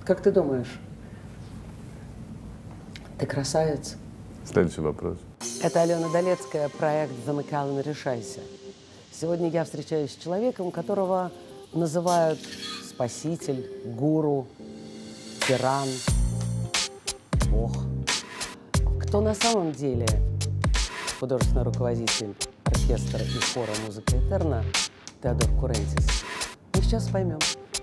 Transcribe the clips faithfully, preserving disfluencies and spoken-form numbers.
Как ты думаешь, ты красавец? Следующий вопрос. Это Алена Долецкая, проект «Замыкал, не решайся». Сегодня я встречаюсь с человеком, которого называют спаситель, гуру, тиран, бог. Кто на самом деле художественный руководитель оркестра и хора «Музыка Этерна» Теодор Курентис? Мы сейчас поймем.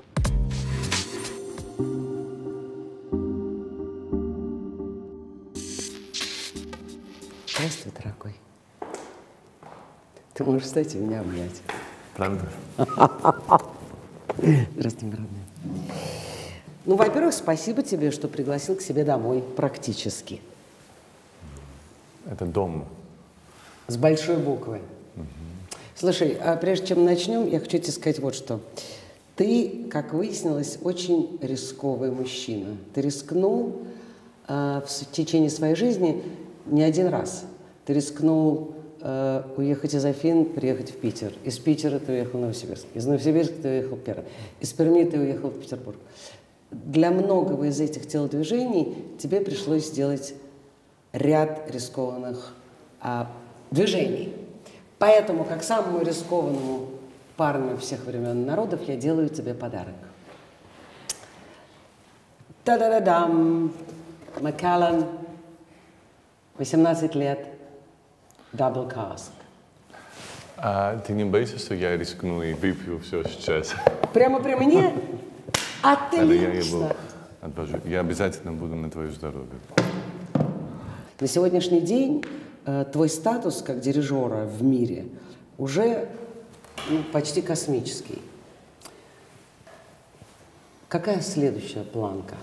Здравствуй, дорогой. Ты можешь встать и меня обнять. Правда? Здравствуй, мой родной. Ну, во-первых, спасибо тебе, что пригласил к себе домой практически. Это дом. С большой буквы. Угу. Слушай, а прежде чем начнем, я хочу тебе сказать вот что. Ты, как выяснилось, очень рисковый мужчина. Ты рискнул э, в течение своей жизни не один раз. Ты рискнул э, уехать из Афин, приехать в Питер. Из Питера ты уехал в Новосибирск. Из Новосибирска ты уехал в Пермь. Из Перми ты уехал в Петербург. Для многого из этих телодвижений тебе пришлось сделать ряд рискованных а, движений. Поэтому, как самому рискованному парню всех времен и народов, я делаю тебе подарок. Та-да-да-дам! Макаллан, восемнадцать лет, дабл каст. А ты не боишься, что я рискну и выпью все сейчас? Прямо при мне? Отлично! Я его отвожу. Я обязательно буду на твое здоровье. На сегодняшний день э, твой статус как дирижера в мире уже ну, почти космический. Какая следующая планка?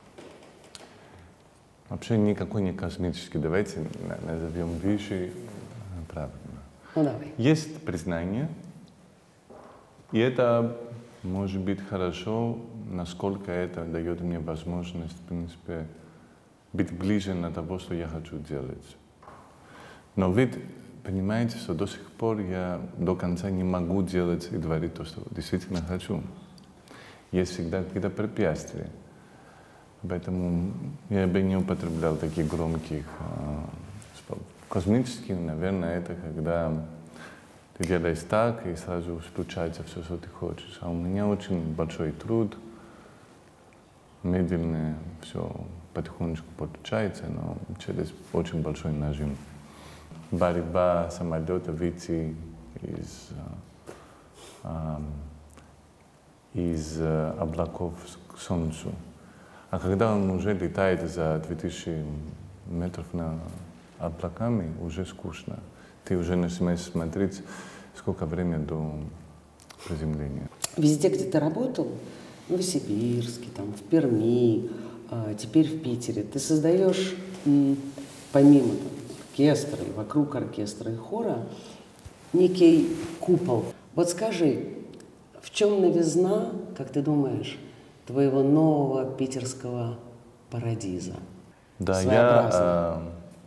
Вообще никакой не космический. Давайте назовем вещи правильно. Ну, давай. Есть признание, и это может быть хорошо, насколько это дает мне возможность, в принципе, быть ближе на того, что я хочу делать. Но вы понимаете, что до сих пор я до конца не могу делать и творить то, что действительно хочу. Есть всегда какие-то препятствия. Поэтому я бы не употреблял таких громких э, космических, наверное, это когда ты делаешь так, и сразу случается все, что ты хочешь. А у меня очень большой труд, медленно все потихонечку получается, но через очень большой нажим. Борьба самолета выйти из, э, из э, облаков к Солнцу. А когда он уже летает за две тысячи метров над облаками, уже скучно. Ты уже начинаешь смотреть, сколько времени до приземления. Везде, где ты работал, в Новосибирске, там, в Перми, а теперь в Питере, ты создаешь, помимо там, оркестра и вокруг оркестра и хора, некий купол. Вот скажи, в чем новизна, как ты думаешь, твоего нового питерского парадиза? Да, я э,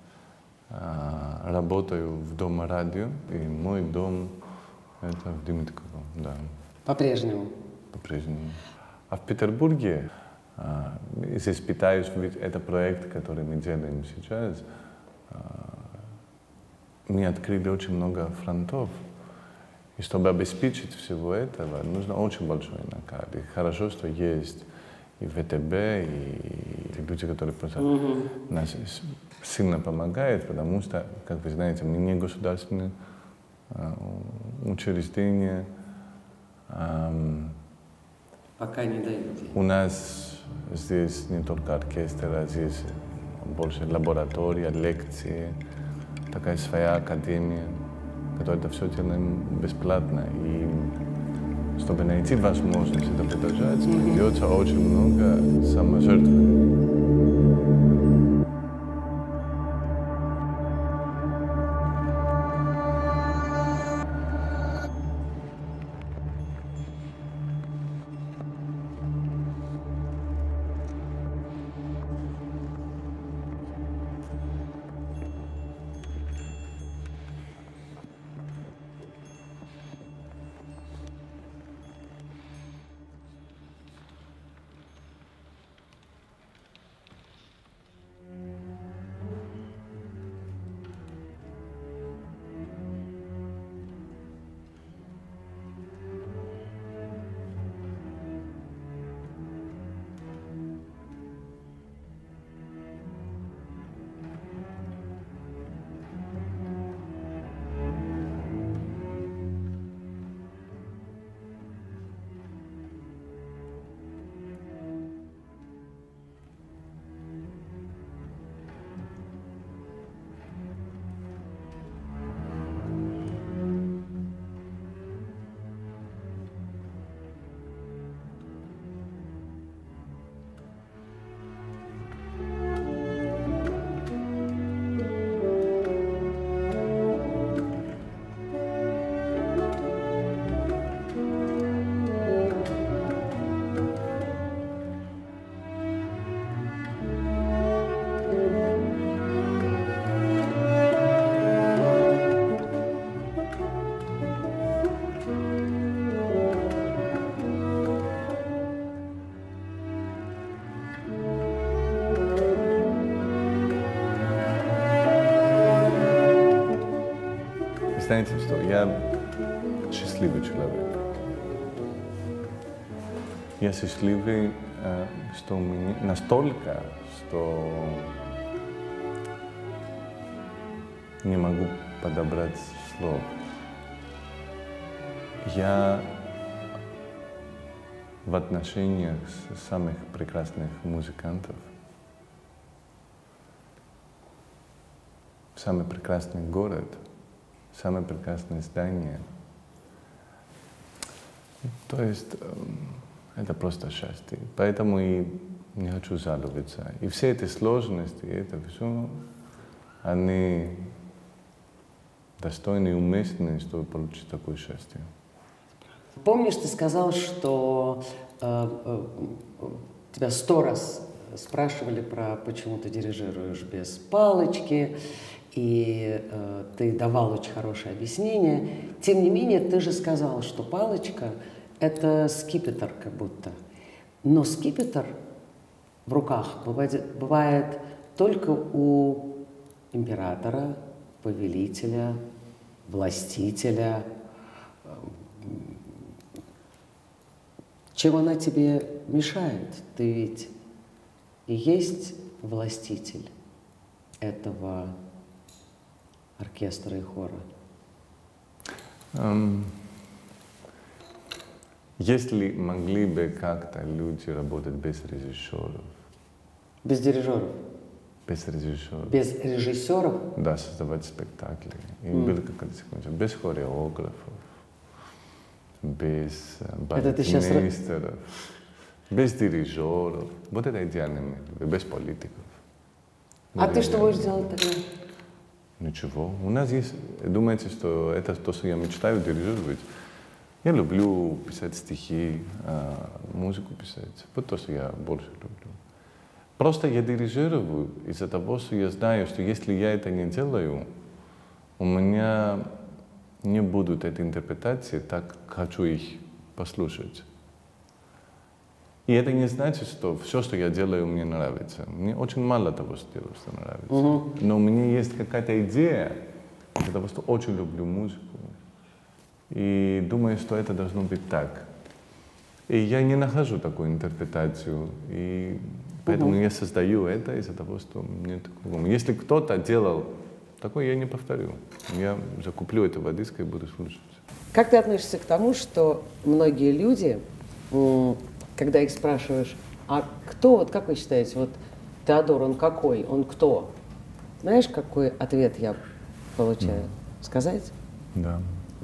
э, работаю в Доме радио, и мой дом это в Дмитриково, да. По-прежнему? По-прежнему. А в Петербурге, э, здесь пытаюсь, ведь это проект, который мы делаем сейчас, э, мы открыли очень много фронтов. И чтобы обеспечить всего этого, нужно очень большой накал. И хорошо, что есть и ВТБ, и люди, которые просто mm-hmm. нас сильно помогают, потому что, как вы знаете, мы не государственные э, учреждения. Э, Пока не дают. У нас здесь не только оркестр, а здесь больше лаборатория, лекции, такая своя академия, которая это все делаем бесплатно. И чтобы найти возможность это продолжать, mm-hmm. придется очень много саможертвования. знаете что, я счастливый человек. Я счастливый, что у меня настолько, что не могу подобрать слов. Я в отношениях с самых прекрасных музыкантов, самый прекрасный город, самое прекрасное здание. То есть это просто счастье. Поэтому и не хочу жаловаться. И все эти сложности, это все, они достойны и уместны, чтобы получить такое счастье. Помнишь, ты сказал, что э, э, тебя сто раз спрашивали про, почему ты дирижируешь без палочки, и э, ты давал очень хорошее объяснение. Тем не менее, ты же сказал, что палочка — это скипетр как будто. Но скипетр в руках бывает, бывает только у императора, повелителя, властителя. Чем она тебе мешает? Ты ведь и есть властитель этого оркестра и хора. Um, если могли бы как-то люди работать без режиссеров? Без дирижеров? Без режиссеров. Без режиссеров? Да, создавать спектакли. И Mm. было какая-то секунда. Без хореографов, без Это ты сейчас... балетмейстеров, без дирижеров. Вот это идеальный мир. Без политиков. А ты что будешь делать тогда? Ничего. У нас есть... Думаете, что это то, что я мечтаю дирижировать? Я люблю писать стихи, музыку писать. Вот то, что я больше люблю. Просто я дирижирую из-за того, что я знаю, что если я это не делаю, у меня не будут этой интерпретации, так хочу их послушать. И это не значит, что все, что я делаю, мне нравится. Мне очень мало того, что делаю, что нравится. Uh-huh. Но у меня есть какая-то идея, из-за того, что очень люблю музыку. И думаю, что это должно быть так. И я не нахожу такую интерпретацию. И поэтому uh-huh. я создаю это из-за того, что мне такого. Если кто-то делал такое, я не повторю. Я закуплю этого диска и буду слушать. Как ты относишься к тому, что многие люди, когда их спрашиваешь, а кто, вот как вы считаете, вот Теодор, он какой, он кто? Знаешь, какой ответ я получаю? Mm. Сказать? Да.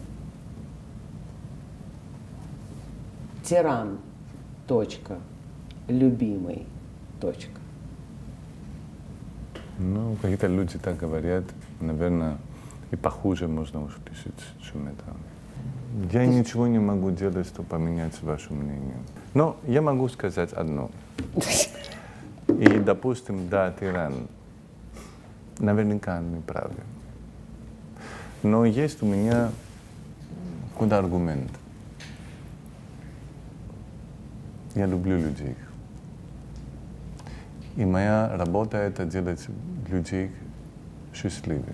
Тиран, точка, любимый, точка. Ну, какие-то люди так говорят, наверное, и похуже можно услышать, чем это. Я Ты... ничего не могу делать, чтобы поменять ваше мнение. Но я могу сказать одно. И, допустим, да, тиран. Наверняка он не правы. Но есть у меня куда аргумент. Я люблю людей. И моя работа — это делать людей счастливых.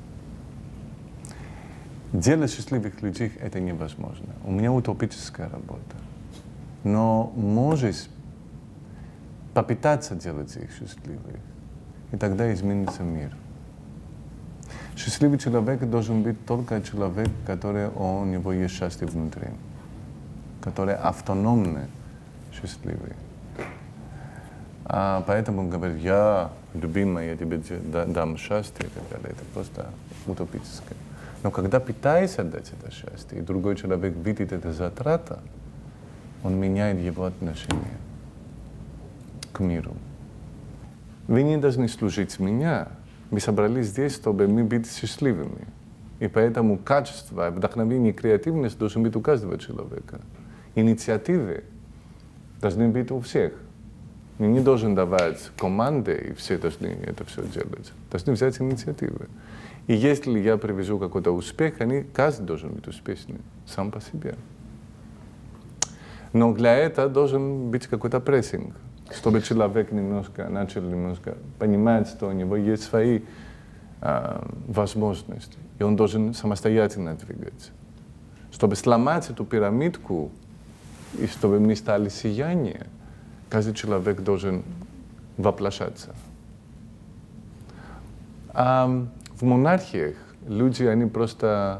Делать счастливых людей — это невозможно. У меня утопическая работа. Но можешь попытаться делать их счастливых, и тогда изменится мир. Счастливый человек должен быть только человек, который у него есть счастье внутри, который автономный, счастливый. А поэтому говорит, я, любимая, я тебе дам счастье и так далее. Это просто утопическое. Но когда пытаешься дать это счастье, и другой человек видит это затрата, он меняет его отношение к миру. Вы не должны служить меня. Мы собрались здесь, чтобы мы быть счастливыми. И поэтому качество, вдохновение и креативность должны быть у каждого человека. Инициативы должны быть у всех. Мы не должны давать команды, и все должны это все делать. Должны взять инициативы. И если я привезу какой-то успех, они, каждый должен быть успешным сам по себе. Но для этого должен быть какой-то прессинг, чтобы человек немножко начал немножко понимать, что у него есть свои а, возможность, и он должен самостоятельно двигаться. Чтобы сломать эту пирамидку, и чтобы мы стали сияние, каждый человек должен воплощаться. А в монархиях люди, они просто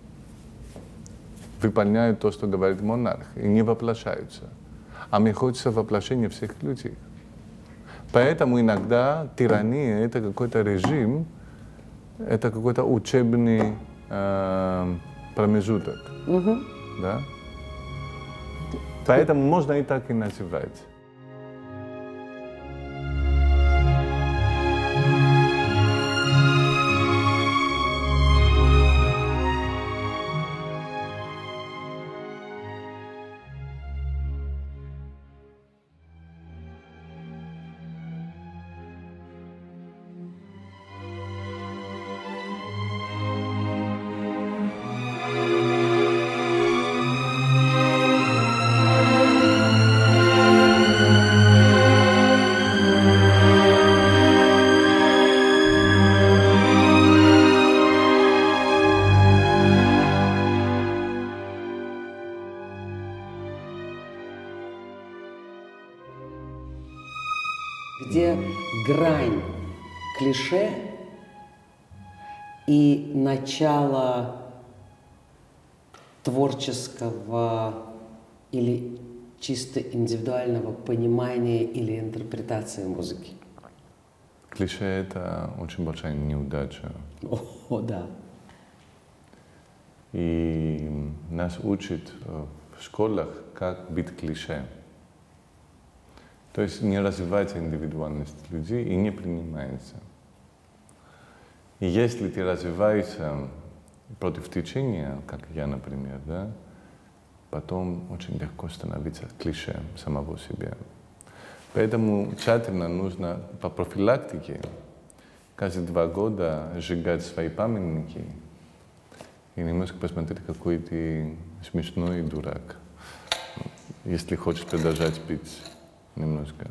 выполняют то, что говорит монарх, и не воплощаются. А мне хочется воплощения всех людей. Поэтому иногда тирания — это какой-то режим, это какой-то учебный э, промежуток. Угу. Да? Поэтому можно и так и называть. Где грань клише и начало творческого или чисто индивидуального понимания или интерпретации музыки? Клише — это очень большая неудача. О, да. И нас учат в школах, как быть клише. То есть не развивается индивидуальность людей и не принимается. И если ты развиваешься против течения, как я, например, да, потом очень легко становиться клише самого себя. Поэтому тщательно нужно по профилактике каждые два года сжигать свои памятники и немножко посмотреть, какой ты смешной дурак, если хочешь продолжать быть немножко.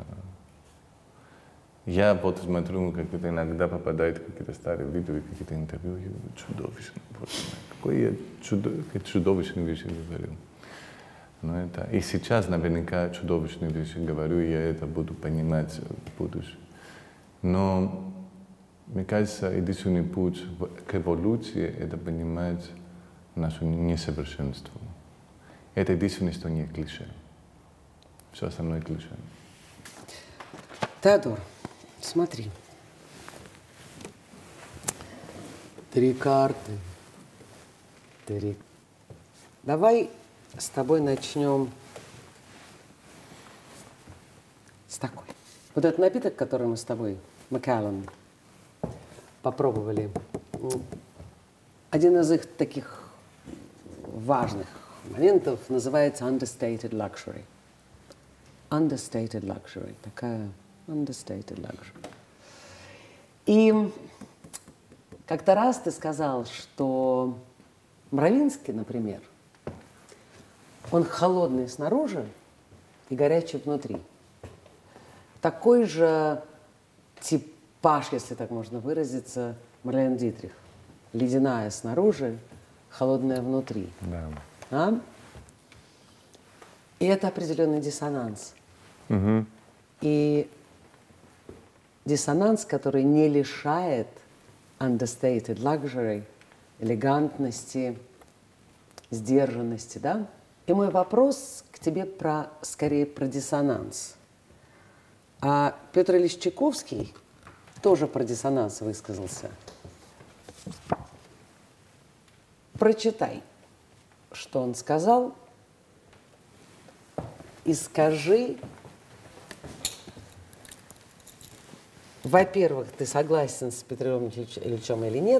Я вот смотрю, как это иногда попадает какие-то старые видео и какие-то интервью, я говорю, чудовищно, боже мой, какой я чудо, чудовищные вещи говорю. Но это, и сейчас наверняка чудовищные вещи говорю, и я это буду понимать в будущем. Но мне кажется, единственный путь к эволюции — это понимать наше несовершенство. Это единственное, что не клише. Все остальное клише. Теодор, смотри. Три карты. Три. Давай с тобой начнем с такой. Вот этот напиток, который мы с тобой, Macallan, попробовали, один из их таких важных моментов называется understated luxury. Understated luxury. Такая understated luxury. И как-то раз ты сказал, что Мравинский, например, он холодный снаружи и горячий внутри. Такой же типаж, если так можно выразиться, Марлен Дитрих. Ледяная снаружи, холодная внутри. Да. А? И это определенный диссонанс. Угу. И диссонанс, который не лишает understated luxury, элегантности, сдержанности, да? И мой вопрос к тебе про, скорее про диссонанс. А Петр Ильич Чайковский тоже про диссонанс высказался. Прочитай, что он сказал, и скажи, во-первых, ты согласен с Петром Ильичем или нет?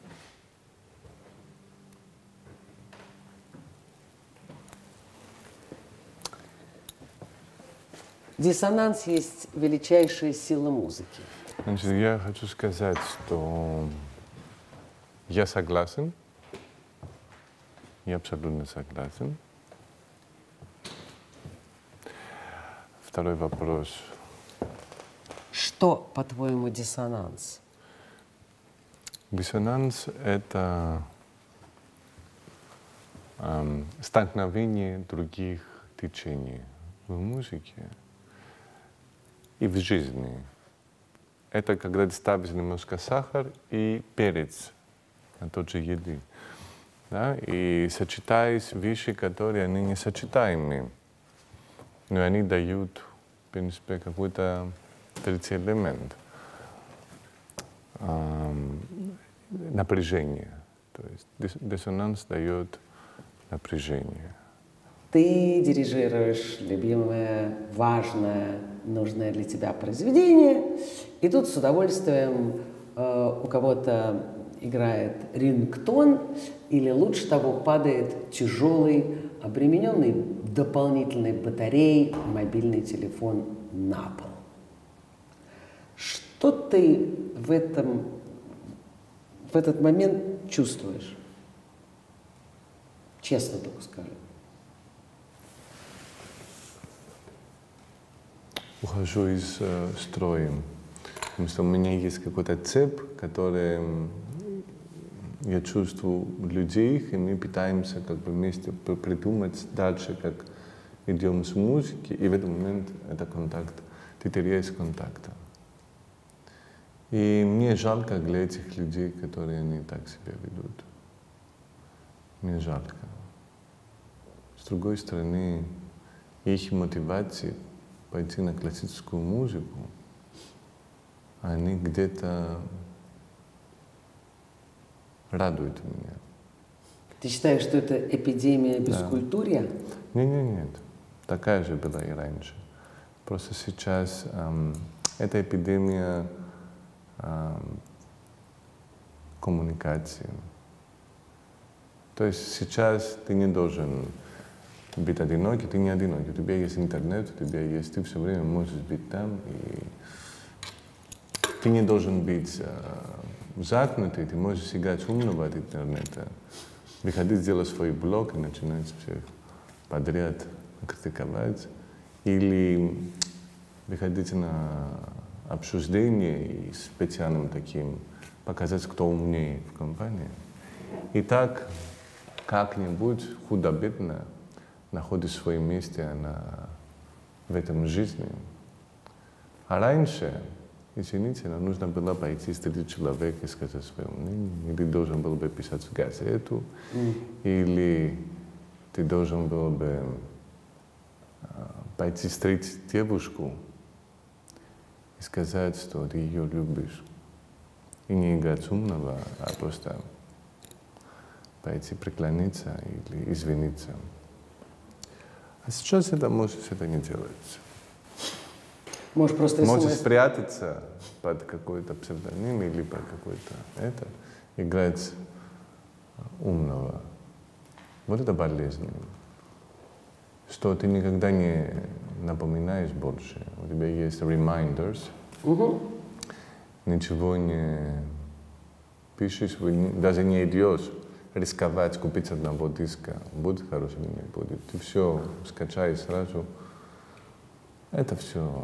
Диссонанс есть величайшая сила музыки. Значит, я хочу сказать, что я согласен, я абсолютно согласен. Второй вопрос. Что, по-твоему, диссонанс? Диссонанс — это эм, столкновение других течений в музыке и в жизни. Это когда ты ставишь немножко сахар и перец на тот же еды, да? И сочетаешь вещи, которые они не сочетаемы, но они дают, в принципе, какой-то третий элемент. Эм, напряжение. То есть диссонанс дает напряжение. Ты дирижируешь любимое, важное, нужное для тебя произведение, и тут с удовольствием э, у кого-то играет рингтон, или лучше того, падает тяжелый, обремененный дополнительной батареей мобильный телефон на пол. Что ты в этом, в этот момент чувствуешь? Честно только скажи. Ухожу из э, строя, потому что у меня есть какой-то цепь, который я чувствую людей, и мы пытаемся как бы вместе придумать дальше, как идем с музыки, и в этот момент это контакт, ты теряешь контакт. И мне жалко для этих людей, которые они так себя ведут. Мне жалко. С другой стороны, их мотивация пойти на классическую музыку, они где-то радуют меня. Ты считаешь, что это эпидемия бескультурья? Да. Нет, нет, нет. Такая же была и раньше. Просто сейчас эм, это эпидемия эм, коммуникации. То есть сейчас ты не должен быть одинокий, ты не одинокий. У тебя есть интернет, у тебя есть, ты все время можешь быть там, и ты не должен быть э, замкнутый, ты можешь играть умного от интернета, выходить, сделать свой блог и начинать всех подряд критиковать, или выходить на обсуждение и специальным таким показать, кто умнее в компании. И так как-нибудь худо-бедно находишь свое место на, в этом жизни. А раньше, извините, нам нужно было пойти встретить человека и сказать свое мнение, или должен был бы писать в газету, mm. или ты должен был бы а, пойти встретить девушку и сказать, что ты ее любишь. И не играть умного, а просто пойти преклониться или извиниться. А сейчас это можешь это не делать. Можешь просто Можешь спрятаться под какой-то псевдоним или под какой-то это, играть умного. Вот это болезнь. Что ты никогда не напоминаешь больше. У тебя есть reminders. Угу. Ничего не пишешь, даже не идешь рисковать, купить одного диска. Будет хороший или не будет. Ты все скачаешь сразу. Это все,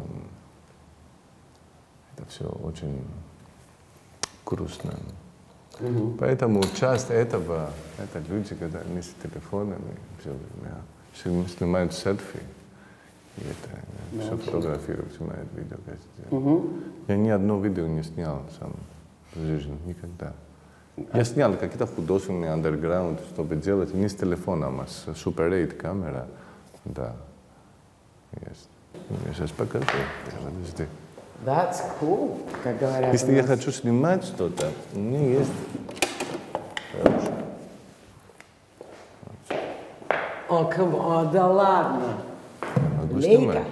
это все очень грустно. Mm-hmm. Поэтому часть этого, это люди, когда они с телефонами все время снимают селфи, и это yeah, все фотографируют, снимают видео. Mm-hmm. Я ни одно видео не снял сам в жизни, никогда. Я снял какие-то художественные андерграунд, чтобы делать не с телефоном, а с Super эйт камера. Да, есть. Я сейчас покажу. Подожди. That's cool, как говорят. Если я хочу снимать что-то, у меня есть... О, come on, да ладно. Могу Лейка? снимать.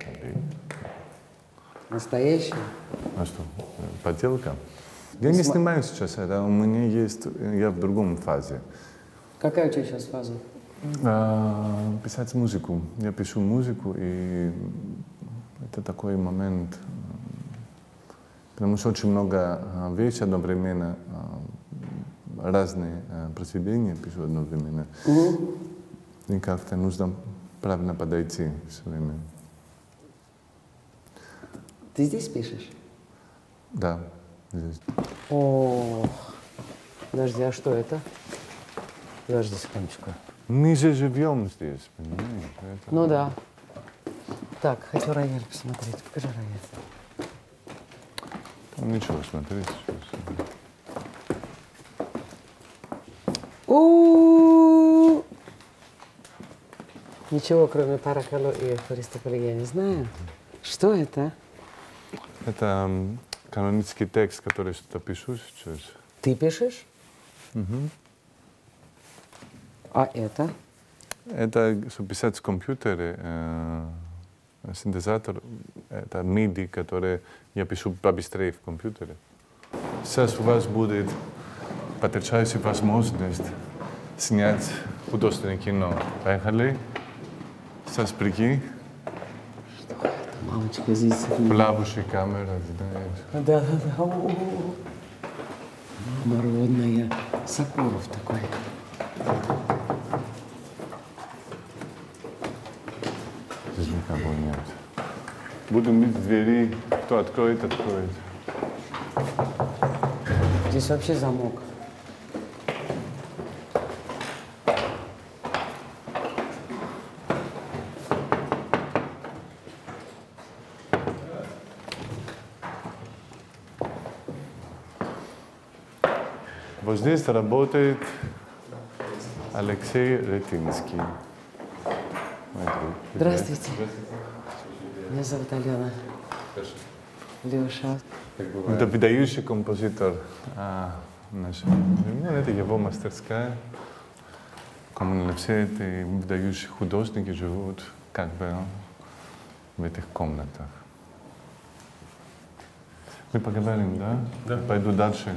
Настоящая? А что, подделка? Я не снимаю сейчас это, у меня есть, я в другом фазе. Какая у тебя сейчас фаза? А, писать музыку. Я пишу музыку, и это такой момент, потому что очень много вещей одновременно, разные произведения пишу одновременно. Mm-hmm. И как-то нужно правильно подойти все время. Ты здесь пишешь? Да, здесь. О, Подожди, а что это? Подожди секундочку. Мы же живем здесь, понимаешь? Это... Ну да. Так, хочу рояль посмотреть. Покажи рояль. Там ничего, смотри сейчас. У-у-у! Ничего, кроме паракало и хористополи, я не знаю. Что это? Это канонический текст, который что-то пишу сейчас. Ты пишешь? Угу. А это? Это, чтобы писать в компьютере, э, синтезатор, это миди, который я пишу побыстрее в компьютере. Сейчас у вас будет потрясающая возможность снять художественное кино. Поехали. Сейчас прикинь. Что это, мамочка, здесь... Плавающая камера, знаешь. Да, да, да. О-о-о. Народная. Сокуров такой. Здесь никого нет. Будем бить в двери. Кто откроет, откроет. Здесь вообще замок. Вот здесь работает Алексей Ретинский. Здравствуйте. Меня зовут Алена. Леша. Это выдающий композитор а, нашего. Ну, это его мастерская. Все эти выдающие художники живут как бы в этих комнатах. Мы поговорим, да? Да. Пойду дальше.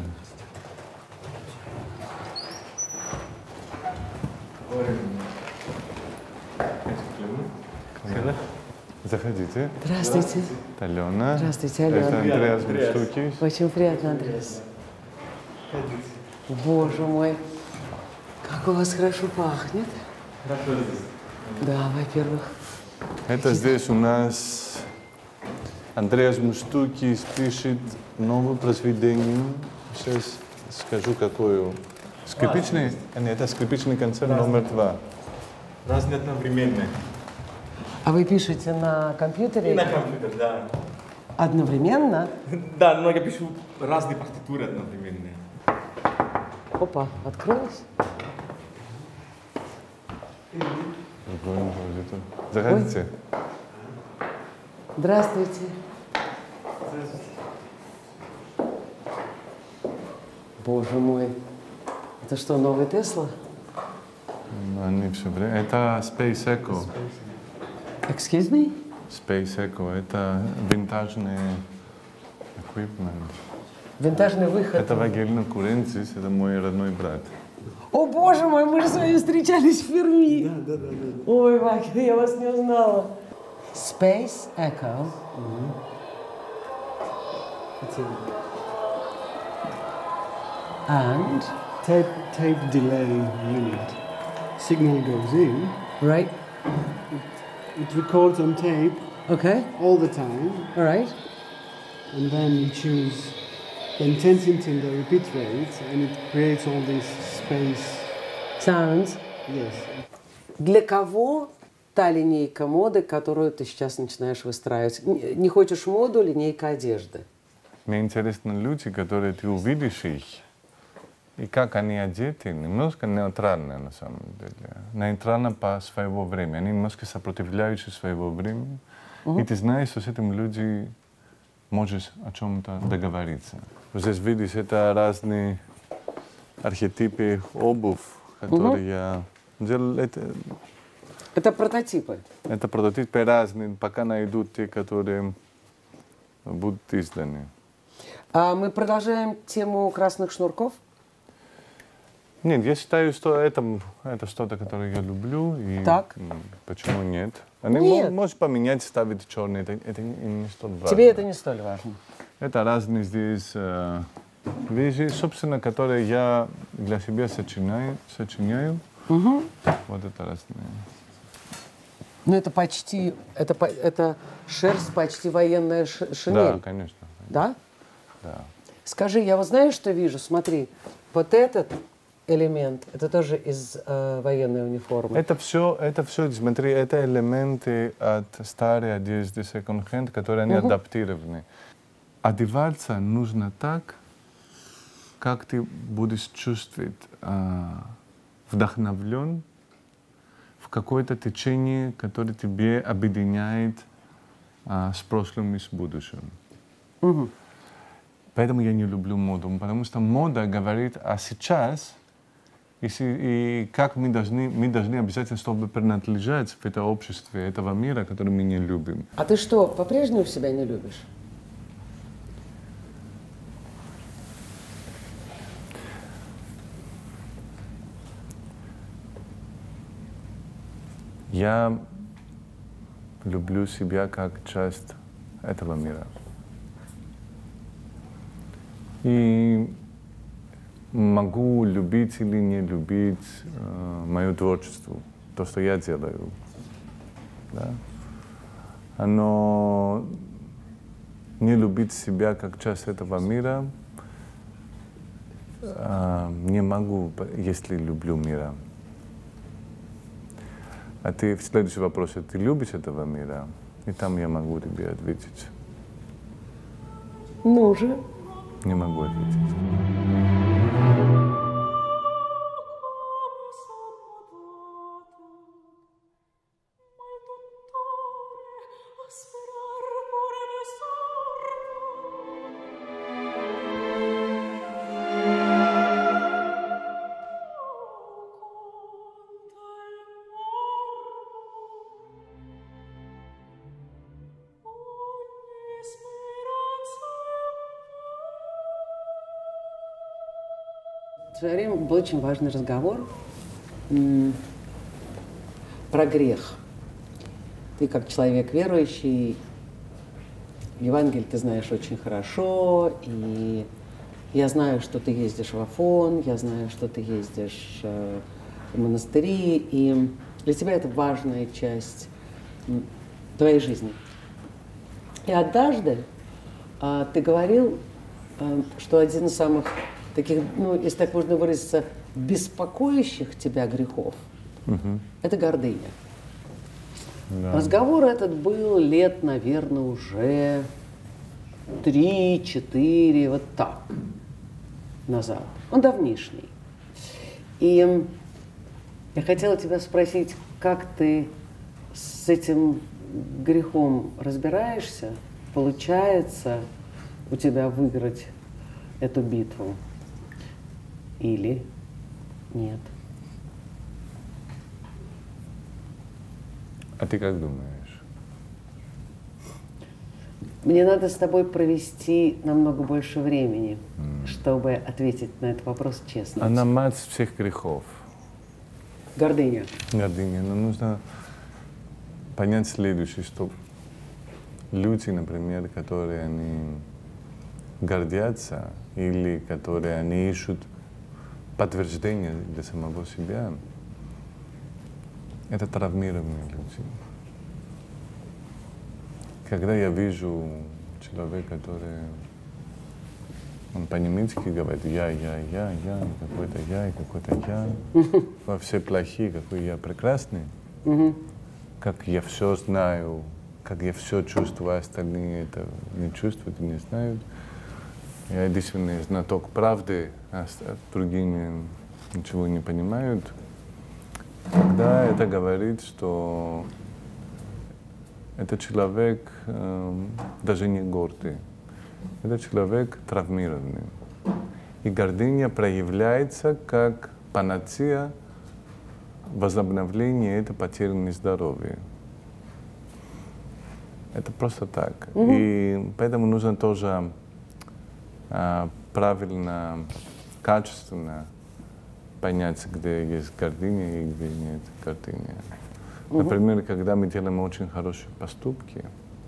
Заходите. Здравствуйте. Это Алена. Здравствуйте, Алена. Это Андреас Мустукис. Очень приятно, Андреас. Боже мой, как у вас хорошо пахнет. Хорошо здесь. Да, во-первых. Это здесь у нас Андреас Мустукис пишет новое произведение. Сейчас скажу, какое. Скрипичный, а, нет, это скрипичный концерт номер два. Разные одновременные. А вы пишете на компьютере? И на компьютер, да. Одновременно? Да, но я пишу разные партитуры одновременные. Опа, открылось? Заходите. Здравствуйте. Боже мой. Это что, новый Тесла? Они все время. Это Space Echo. Excuse me? Space Echo. Это винтажный equipment. Винтажный выход. Это Вагелина Куренцис, это мой родной брат. О, боже мой, мы же с вами встречались в Перми. Да, да, да. да. Ой, Ваки, я вас не узнала. Space Echo. Mm-hmm. And? Tape, tape delay unit. Signal goes in. Right. It, it records on tape. Okay. All the time. All right. And then you choose the intensity and the repeat rate, and it creates all this space. Sounds. Yes. Для кого та линейка моды, которую ты сейчас начинаешь выстраивать? Не хочешь моду, линейка одежды? Мне интересны люди, которые ты увидишь их, и как они одеты, немножко нейтрально на самом деле. Нейтрально по своего времени. Они немножко сопротивляются своего времени. Uh-huh. И ты знаешь, что с этим люди можешь о чем-то договориться. Здесь видишь, это разные архетипы обувь, которые uh-huh. я делал. Это, это прототипы? Это прототипы разные, пока найдут те, которые будут изданы. А мы продолжаем тему красных шнурков? Нет, я считаю, что это, это что-то, которое я люблю. И так. Почему нет? Они нет. Можешь поменять, ставить черный, это, это не столь важно. Тебе это не столь важно? Это разные здесь э, вещи, собственно, которые я для себя сочиняю. сочиняю. Угу. Вот это разные. Ну, это почти, это, это шерсть, почти военная шинель. Да, конечно. Да? Да. Скажи, я вот знаю, что вижу, смотри, вот этот элемент, это тоже из э, военной униформы. Это все, это все, смотри, это элементы от старой одежды секонд-хенд, которые они uh-huh. адаптированы. Одеваться нужно так, как ты будешь чувствовать э, вдохновлен в какое-то течение, которое тебе объединяет э, с прошлым и с будущим. Uh-huh. Поэтому я не люблю моду, потому что мода говорит о сейчас, и, и как мы должны, мы должны обязательно, чтобы принадлежать в это общество, этого мира, который мы не любим. А ты что, по-прежнему себя не любишь? Я люблю себя как часть этого мира. И могу любить или не любить э, мое творчество, то, что я делаю. Да? Но не любить себя как часть этого мира э, не могу, если люблю мира. А ты в следующий вопрос, ты любишь этого мира? И там я могу тебе ответить. Ну же. Не могу ответить. В свое время был очень важный разговор м, про грех. Ты как человек верующий, Евангелие ты знаешь очень хорошо, и я знаю, что ты ездишь в Афон, я знаю, что ты ездишь э, в монастыри, и для тебя это важная часть м, твоей жизни. И однажды э, ты говорил, э, что один из самых таких, ну, если так можно выразиться, беспокоящих тебя грехов, угу. это гордыня. Да. Разговор этот был лет, наверное, уже три-четыре, вот так, назад. Он давнишний. И я хотела тебя спросить, как ты с этим грехом разбираешься? Получается у тебя выиграть эту битву? Или нет? А ты как думаешь? Мне надо с тобой провести намного больше времени, mm. чтобы ответить на этот вопрос честно. Она мать всех грехов. Гордыня. Гордыня. Но нужно понять следующее, что люди, например, которые они гордятся или которые они ищут подтверждение для самого себя, это травмированные люди. Когда я вижу человека, который он по-немецки говорит я, я, я, я, какой-то я, и какой-то я, во все плохие, какой я прекрасный, как я все знаю, как я все чувствую, а остальные это не чувствуют и не знают. Я единственный знаток правды, а другие ничего не понимают. Тогда это говорит, что этот человек э, даже не гордый, этот человек травмированный. И гордыня проявляется как панацея возобновления этой потерянной здоровья. Это просто так. Mm-hmm. И поэтому нужно тоже а, правильно, качественно понять, где есть гордыня и где нет гордыни. Mm-hmm. Например, когда мы делаем очень хорошие поступки,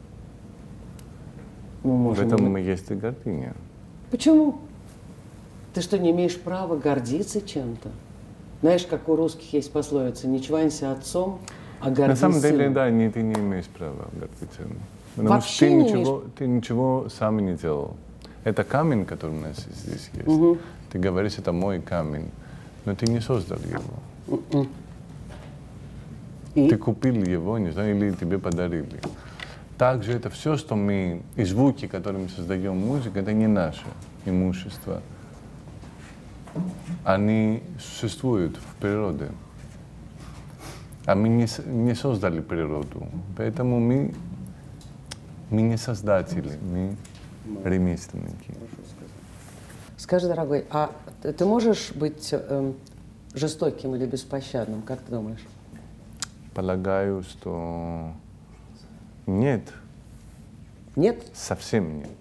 ну, в этом и есть и гордыня. Почему? Ты что, не имеешь права гордиться чем-то? Знаешь, как у русских есть пословица: не чванься отцом, а гордись На самом деле, сыном. да, не, ты не имеешь права гордиться. Потому Вообще что ты не ничего, имеешь... ты ничего сам не делал. Это камень, который у нас здесь есть. Угу. Ты говоришь, это мой камень, но ты не создал его. Mm-mm. И? Ты купил его, не знаю, или тебе подарили. Также это все, что мы, и звуки, которые мы создаем музыку, это не наше имущество. Они существуют в природе. А мы не, не создали природу. Поэтому мы, мы не создатели, мы ремесленники. Скажи, дорогой, а ты, ты можешь быть э, жестоким или беспощадным, как ты думаешь? Полагаю, что нет. Нет? Совсем нет.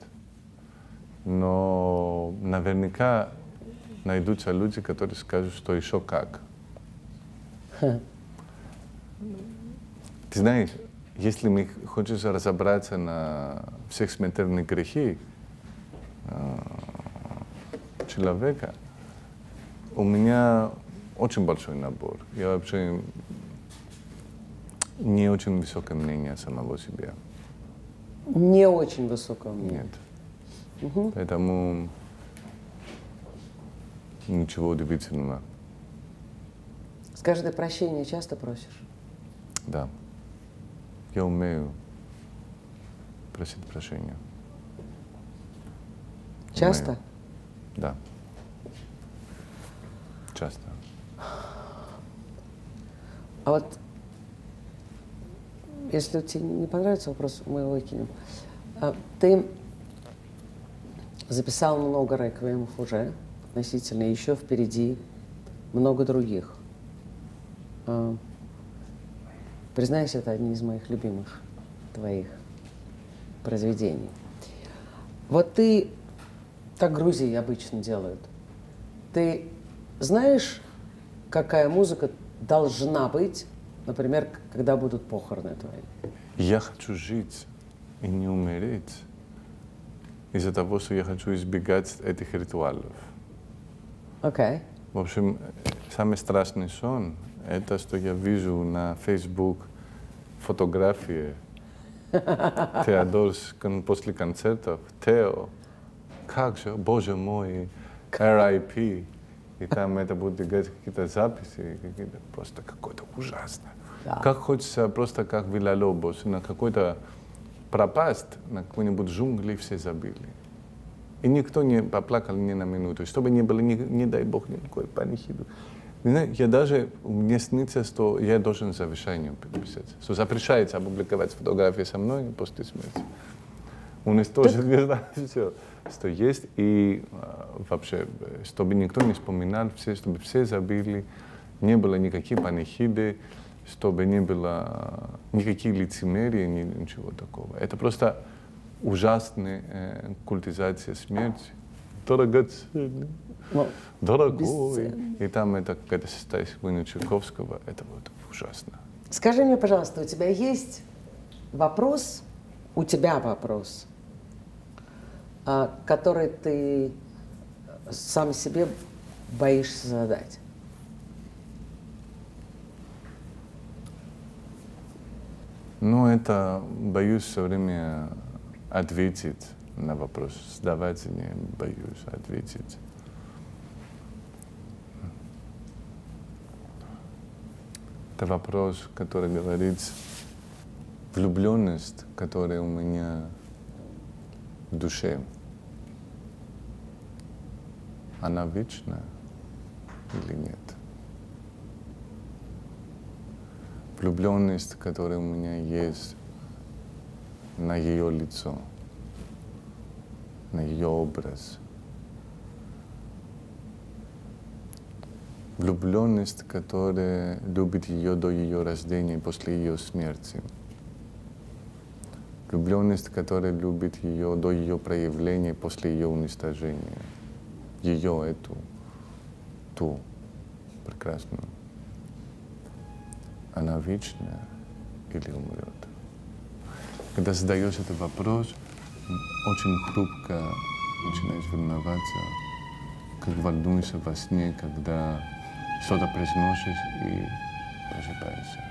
Но наверняка найдутся люди, которые скажут, что еще как. Ха. Ты знаешь, если мы хочешь разобраться на всех смертельных грехах э, человека, у меня очень большой набор. Я вообще не очень высокое мнение самого себя. Не очень высокого мнения? Нет. Угу. Поэтому ничего удивительного. Скажи, ты прощения часто просишь? Да. Я умею просить прощения. Часто? Умею. Да. Часто. А вот, если тебе не понравится вопрос, мы его выкинем. А, ты записал много реквиемов уже, относительно, еще впереди много других. А, признаюсь, это одни из моих любимых твоих произведений. Вот ты, так Грузии обычно делают, ты знаешь, какая музыка должна быть, например, когда будут похороны твои? Я хочу жить и не умереть из-за того, что я хочу избегать этих ритуалов. Окей. Okay. В общем, самый страшный сон — это, что я вижу на Facebook фотографии Теодор после концертов. Тео, как же, боже мой, эр ай пи. И там это будут играть какие-то записи, какие-то просто какое-то ужасно. Да. Как хочется просто как Вилла-Лобос, на какой-то пропасть, на какой-нибудь джунгли все забили. И никто не поплакал ни на минуту, чтобы не было, не, не дай бог, никакой панихиды. Я даже, мне снится, что я должен завещание подписать, что запрещается опубликовать фотографии со мной после смерти. У нас тоже все, что есть, и вообще, чтобы никто не вспоминал, все, чтобы все забили, не было никаких панихиды, чтобы не было никаких лицемерий, ничего такого. Это просто ужасная э, культизация смерти. Дорогоценный, ну, дорогой. Бесценный. И там это какая-то стихотворение Чайковского. Это вот ужасно. Скажи мне, пожалуйста, у тебя есть вопрос, у тебя вопрос, а, который ты сам себе боишься задать? Ну, это боюсь все время ответить на вопрос. Сдавать не боюсь ответить. Это вопрос, который говорит, влюбленность, которая у меня в душе, она вечна или нет? Влюбленность, которая у меня есть на ее лицо, на ее образ. Влюбленность, которая любит ее до ее рождения и после ее смерти. Влюбленность, которая любит ее до ее проявления после ее уничтожения. Ее, эту, ту прекрасную. Она вечная или умрет? Когда задаешь этот вопрос, очень хрупко начинаешь волноваться, как волнуешься во сне, когда что-то произносишь и просыпаешься.